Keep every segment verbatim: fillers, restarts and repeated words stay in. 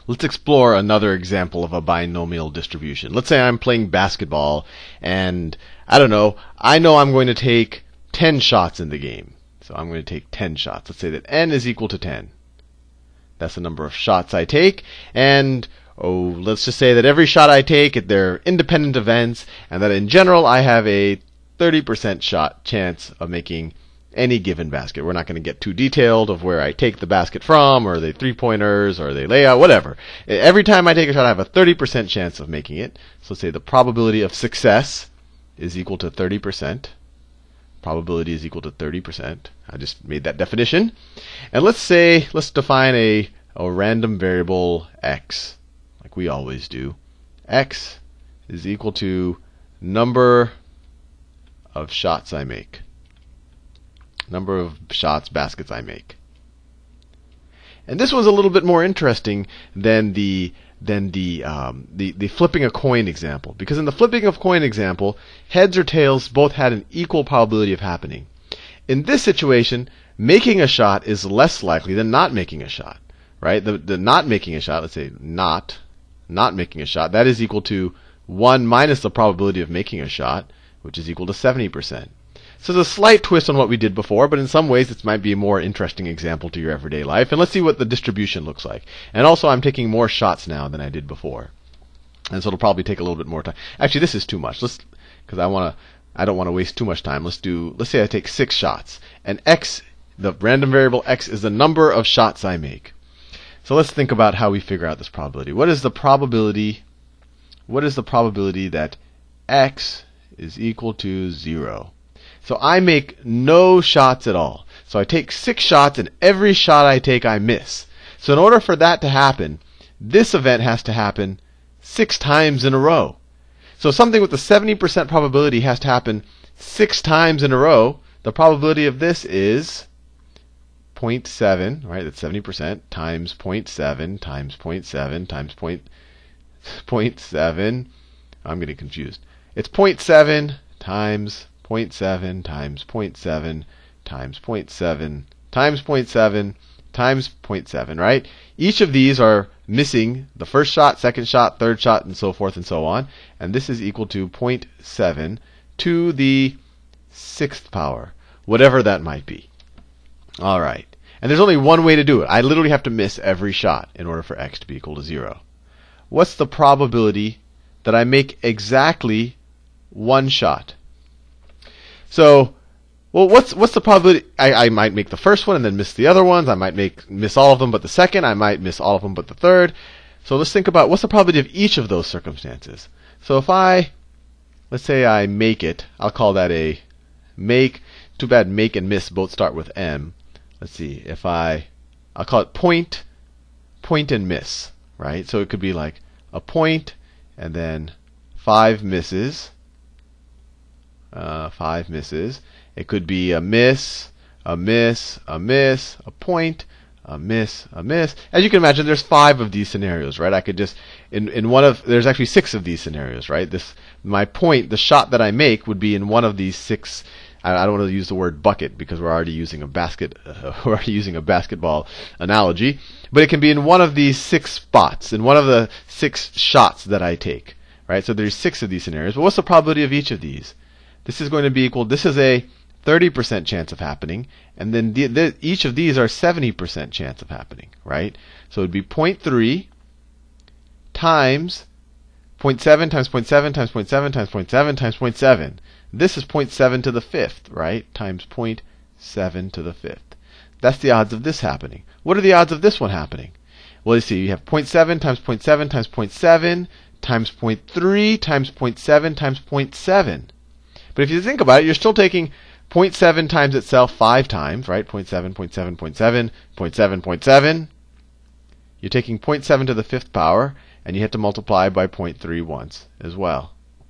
let's explore another example of a binomial distribution. Let's say I'm playing basketball, and I don't know, I know I'm going to take ten shots in the game. So I'm going to take ten shots. Let's say that n is equal to ten. That's the number of shots I take. And oh, let's just say that every shot I take, they're independent events, and that in general I have a thirty percent shot chance of making any given basket. We're not going to get too detailed of where I take the basket from, or the three-pointers, or the layout, whatever. Every time I take a shot, I have a thirty percent chance of making it. So let's say the probability of success is equal to thirty percent. Probability is equal to thirty percent. I just made that definition. And let's say, let's define a, a random variable x, like we always do. X is equal to number of shots I make. Number of shots, baskets I make. And this one's a little bit more interesting than the than the, um, the the flipping a coin example, because in the flipping of coin example, heads or tails both had an equal probability of happening. In this situation, making a shot is less likely than not making a shot, right? The the not making a shot, let's say not not making a shot, that is equal to one minus the probability of making a shot, which is equal to seventy percent. So there's a slight twist on what we did before, but in some ways this might be a more interesting example to your everyday life. And let's see what the distribution looks like. And also, I'm taking more shots now than I did before, and so it'll probably take a little bit more time. Actually, this is too much. Let's, because I want to, I don't want to waste too much time. Let's do. Let's say I take six shots, and x, the random variable x, is the number of shots I make. So let's think about how we figure out this probability. What is the probability? What is the probability that x is equal to zero? So I make no shots at all. So I take six shots, and every shot I take I miss. So in order for that to happen, this event has to happen six times in a row. So something with a seventy percent probability has to happen six times in a row. The probability of this is zero point seven, right? That's seventy percent times zero point seven times zero point seven times zero point seven. I'm getting confused. It's zero point seven times zero point seven times zero point seven times zero point seven times zero point seven times zero point seven, right? Each of these are missing the first shot, second shot, third shot, and so forth and so on. And this is equal to zero point seven to the sixth power, whatever that might be. All right. And there's only one way to do it. I literally have to miss every shot in order for x to be equal to zero. What's the probability that I make exactly one shot? So, well, what's what's the probability? I, I might make the first one and then miss the other ones. I might make miss all of them but the second. I might miss all of them but the third. So let's think about what's the probability of each of those circumstances. So if I, let's say I make it, I'll call that a make. Too bad make and miss both start with M. Let's see, if I, I'll call it point, point and miss, right? So it could be like a point and then five misses. Uh, five misses. It could be a miss, a miss, a miss, a point, a miss, a miss. As you can imagine, there's five of these scenarios, right? I could just, in, in one of, there's actually six of these scenarios, right? This, my point, the shot that I make would be in one of these six. I, I don't want to use the word bucket because we're already using a basket, uh, we're already using a basketball analogy. But it can be in one of these six spots, in one of the six shots that I take, right? So there's six of these scenarios. But what's the probability of each of these? This is going to be equal, this is a thirty percent chance of happening, and then the, the, each of these are seventy percent chance of happening, right? So it would be zero point three times zero point seven times zero point seven times zero point seven times zero point seven times zero point seven. This is zero point seven to the fifth, right? Times zero point seven to the fifth. That's the odds of this happening. What are the odds of this one happening? Well, you see, you have zero point seven times zero point seven times zero point seven times zero point three times zero point seven times zero point seven. But if you think about it, you're still taking zero point seven times itself five times, right? zero point seven, zero point seven, zero point seven, zero point seven, zero point seven. You're taking zero point seven to the fifth power, and you have to multiply by zero point three once as well.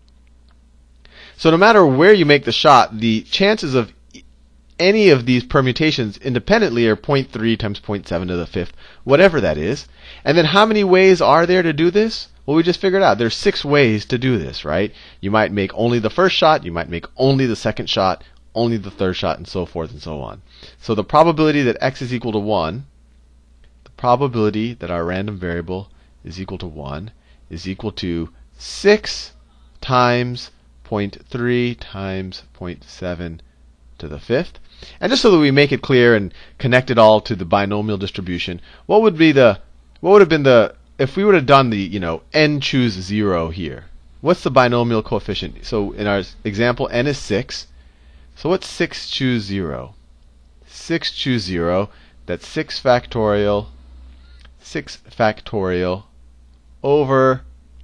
So no matter where you make the shot, the chances of any of these permutations independently are zero point three times zero point seven to the fifth, whatever that is. And then how many ways are there to do this? Well, we just figured out there's six ways to do this, right? You might make only the first shot, you might make only the second shot, only the third shot, and so forth and so on. So the probability that x is equal to one, the probability that our random variable is equal to one is equal to six times zero point three times zero point seven to the fifth. And just so that we make it clear and connect it all to the binomial distribution, what would be the what would have been the if we would have done the you know n choose zero here? What's the binomial coefficient? So in our example, n is six. So what's six choose zero? six choose zero. That's six factorial. six factorial over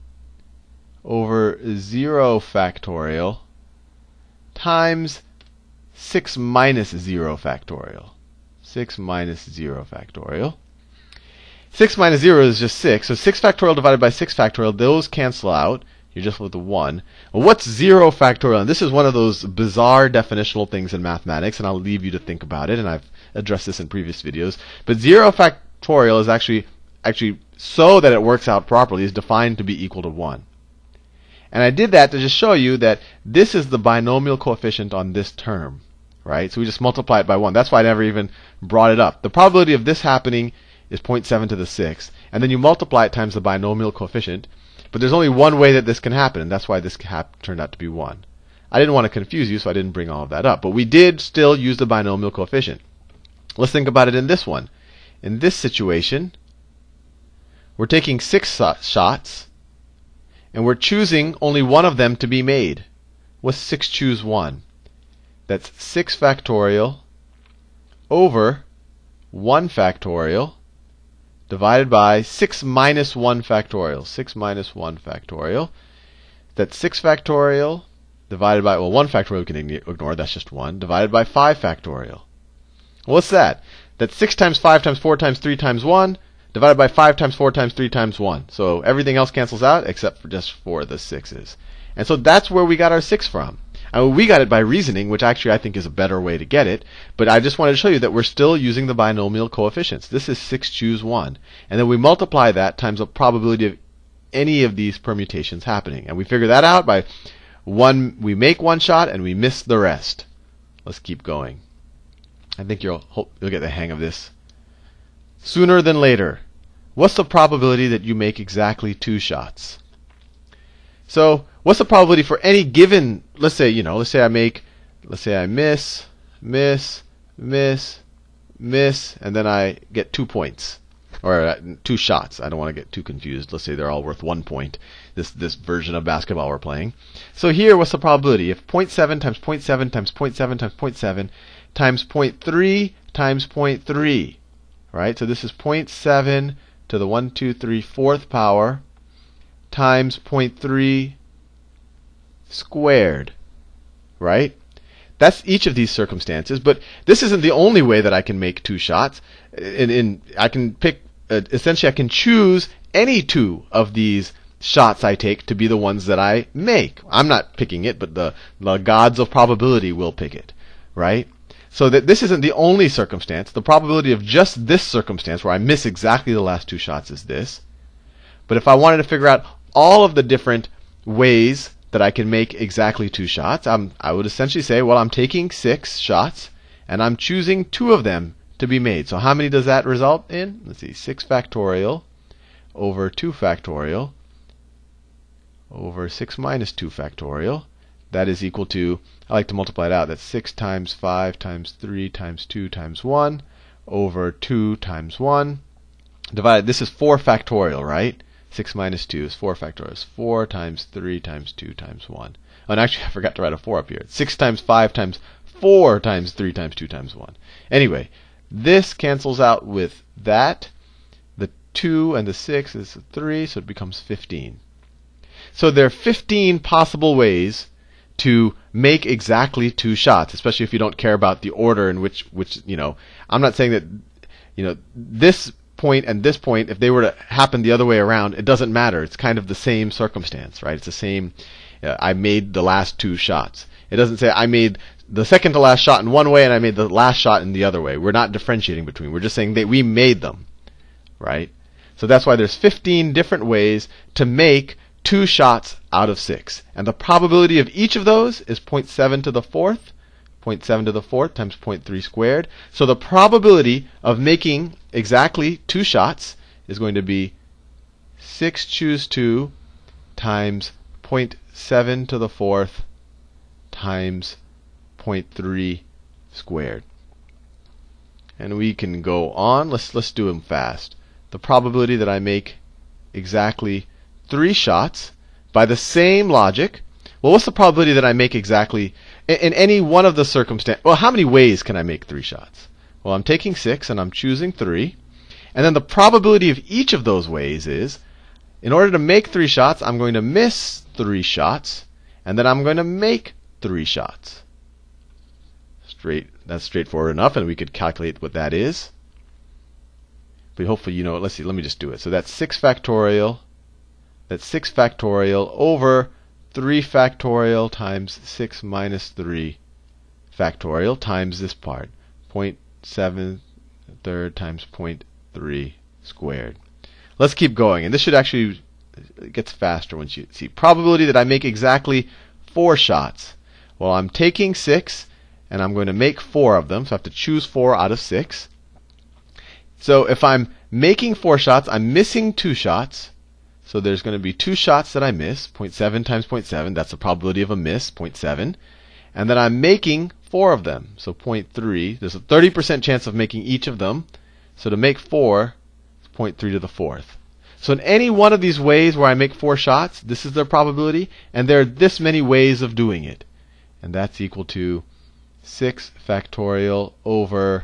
over zero factorial times six minus zero factorial. six minus zero factorial. six minus zero is just six. So six factorial divided by six factorial, those cancel out. You're just with the one. Well, what's zero factorial? And this is one of those bizarre definitional things in mathematics, and I'll leave you to think about it, and I've addressed this in previous videos. But zero factorial is actually, actually so that it works out properly, is defined to be equal to one. And I did that to just show you that this is the binomial coefficient on this term, right? So we just multiply it by one. That's why I never even brought it up. The probability of this happening is zero point seven to the sixth. And then you multiply it times the binomial coefficient. But there's only one way that this can happen, and that's why this hap turned out to be one. I didn't want to confuse you, so I didn't bring all of that up. But we did still use the binomial coefficient. Let's think about it in this one. In this situation, we're taking six shots, and we're choosing only one of them to be made. What's six choose one? That's six factorial over one factorial divided by six minus one factorial. six minus one factorial. That's six factorial divided by, well, one factorial we can ignore, that's just one, divided by five factorial. What's that? That's six times five times four times three times one divided by five times four times three times one. So everything else cancels out except for just for the sixes. And so that's where we got our six from. I mean, we got it by reasoning, which actually I think is a better way to get it. But I just wanted to show you that we're still using the binomial coefficients. This is six choose one. And then we multiply that times the probability of any of these permutations happening. And we figure that out by one, we make one shot and we miss the rest. Let's keep going. I think you'll, you'll get the hang of this sooner than later. What's the probability that you make exactly two shots? So what's the probability for any given, let's say, you know, let's say I make, let's say I miss, miss, miss, miss, and then I get two points, or uh, two shots. I don't want to get too confused. Let's say they're all worth one point, this, this version of basketball we're playing. So here, what's the probability? If zero point seven times zero point seven times zero point seven times zero point seven times zero point three times zero point three, right? So this is zero point seven to the one, two, three, fourth power times zero point three squared, right? That's each of these circumstances, but this isn't the only way that I can make two shots. In, in I can pick, uh, essentially I can choose any two of these shots I take to be the ones that I make. I'm not picking it, but the, the gods of probability will pick it, right? So that this isn't the only circumstance. The probability of just this circumstance where I miss exactly the last two shots is this. But if I wanted to figure out all of the different ways that I can make exactly two shots, I'm, I would essentially say, well, I'm taking six shots, and I'm choosing two of them to be made. So how many does that result in? Let's see, six factorial over two factorial over six minus two factorial. That is equal to, I like to multiply it out, that's six times five times three times two times one over two times one. Divided, this is four factorial, right? six minus two is four factorial. It's four times three times two times one. Oh, and actually, I forgot to write a four up here. It's six times five times four times three times two times one. Anyway, this cancels out with that. The two and the six is three, so it becomes fifteen. So there are fifteen possible ways to make exactly two shots, especially if you don't care about the order in which, which you know, I'm not saying that, you know, this point and this point, if they were to happen the other way around, it doesn't matter. It's kind of the same circumstance, right? It's the same, uh, I made the last two shots. It doesn't say I made the second to last shot in one way and I made the last shot in the other way. We're not differentiating between. We're just saying that we made them, right? So that's why there's fifteen different ways to make two shots out of six. And the probability of each of those is zero point seven to the fourth. zero point seven to the fourth times zero point three squared. So the probability of making exactly two shots is going to be six choose two times zero point seven to the fourth times zero point three squared. And we can go on. Let's let's do them fast. The probability that I make exactly three shots by the same logic. Well, what's the probability that I make exactly in, in any one of the circumstances? Well, how many ways can I make three shots? Well, I'm taking six and I'm choosing three. And then the probability of each of those ways is, in order to make three shots, I'm going to miss three shots, and then I'm going to make three shots. Straight, that's straightforward enough, and we could calculate what that is. But hopefully you know it. Let's see, let me just do it. So that's six factorial. That's six factorial over three factorial times six minus three factorial times this part. zero point seven third times zero point three squared. Let's keep going. And this should actually, it gets faster once you see. Probability that I make exactly four shots. Well, I'm taking six, and I'm going to make four of them. So I have to choose four out of six. So if I'm making four shots, I'm missing two shots. So there's going to be two shots that I miss. zero point seven times zero point seven. That's the probability of a miss, zero point seven. And then I'm making four of them. So zero point three. There's a thirty percent chance of making each of them. So to make four, it's zero point three to the fourth. So in any one of these ways where I make four shots, this is their probability. And there are this many ways of doing it. And that's equal to six factorial over,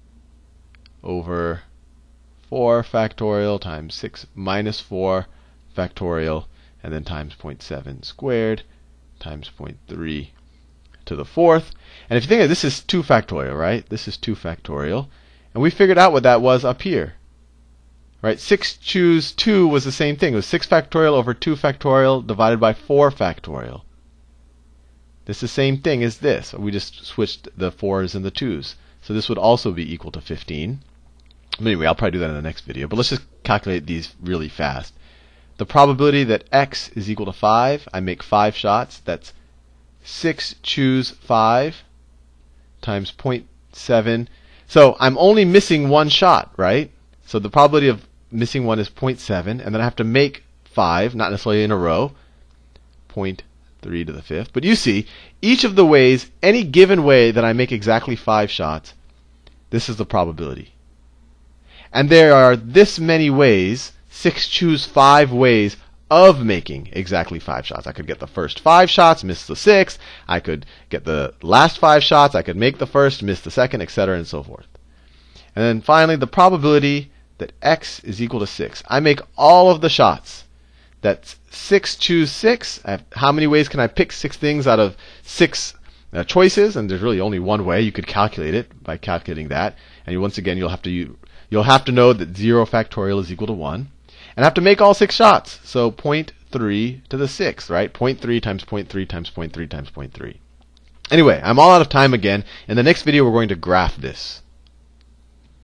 over four factorial times six minus four factorial, and then times zero point seven squared times zero point three to the fourth. And if you think of it, this is two factorial, right? This is two factorial. And we figured out what that was up here. Right? six choose two was the same thing. It was six factorial over two factorial divided by four factorial. This is the same thing as this. We just switched the fours and the twos. So this would also be equal to fifteen. But anyway, I'll probably do that in the next video. But let's just calculate these really fast. The probability that x is equal to five, I make five shots. That's six choose five times zero point seven. So I'm only missing one shot, right? So the probability of missing one is zero point seven. And then I have to make five, not necessarily in a row. zero point three to the fifth. But you see, each of the ways, any given way that I make exactly five shots, this is the probability. And there are this many ways, six choose five ways of making exactly five shots. I could get the first five shots, miss the sixth. I could get the last five shots. I could make the first, miss the second, et cetera, and so forth. And then finally, the probability that x is equal to six. I make all of the shots. That's six choose six. I have, how many ways can I pick six things out of six uh, choices? And there's really only one way. You could calculate it by calculating that. And you, once again, you'll have to use, you'll have to know that zero factorial is equal to one. And I have to make all six shots. So zero point three to the sixth, right? zero point three times zero point three times zero point three times zero point three. Anyway, I'm all out of time again. In the next video, we're going to graph this.